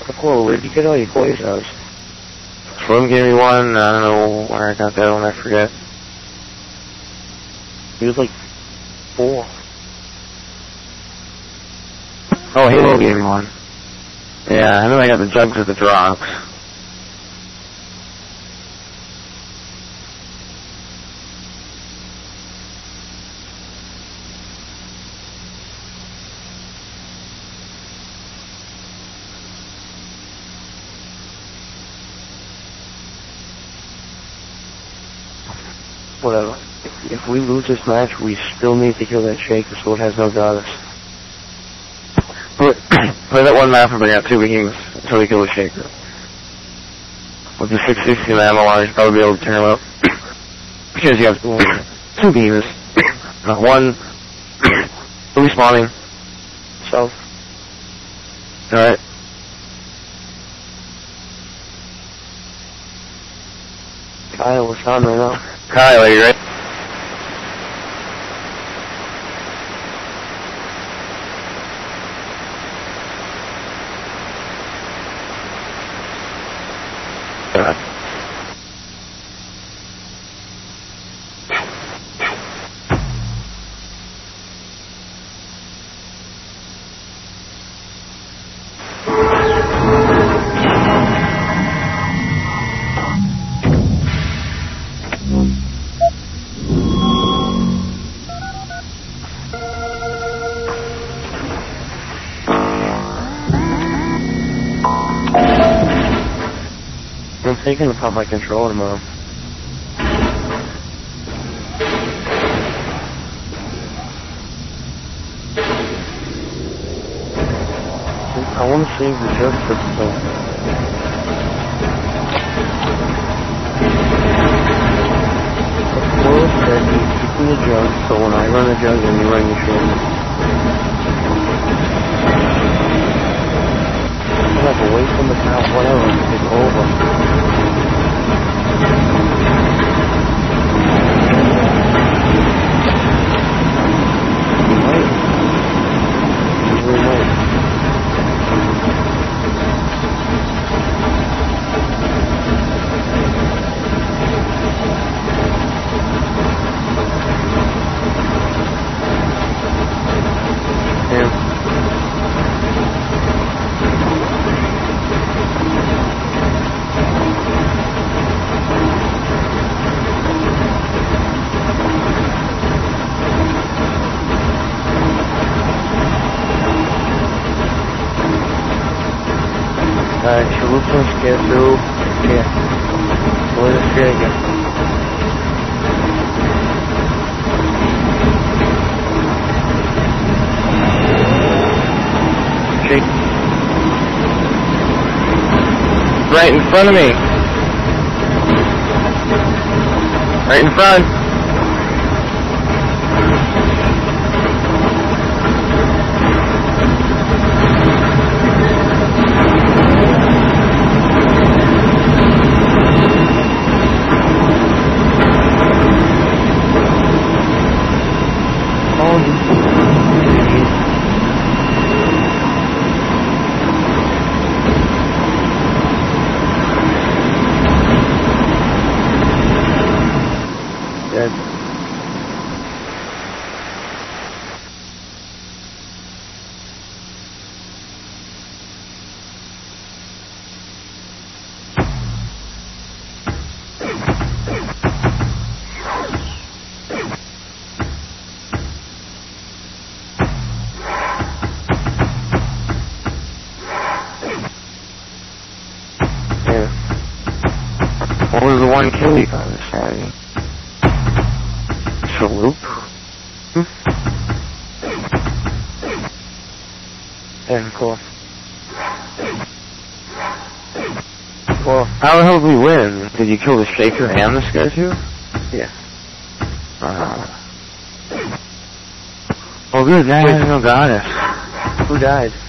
Cool, where'd you get all your poisons? Slim gave me one, I don't know where I got that one, I forget. He was like 4. Oh, Halo gave me one. Yeah, I know I got the jugs at the drops. Whatever. If we lose this match, we still need to kill that Shaker so it has no goddess. Play that one map and bring out 2 behemoths until we kill the Shaker. With the 660 ammo, I should probably be able to turn him up. Because you have 2 behemoths. One respawning. So. Alright. Kyle, what's on right now? Kyle, are you ready? I'm thinking about my controller tomorrow. I want to save the jug for the Will said he's keeping the jug, so when I run the jug, then you run your shoulder. Like away from the top, whatever, it's over. Alright, Shalup let's get through here. With a Shaker. Shake. Right in front of me. Right in front. Dead. What was the one kill you got this Saturday? Shalup? Yeah, cool. Well, How the hell did we win? Did you kill the Shaker and this guy too? yeah. Well, good, that has no goddess. Who died?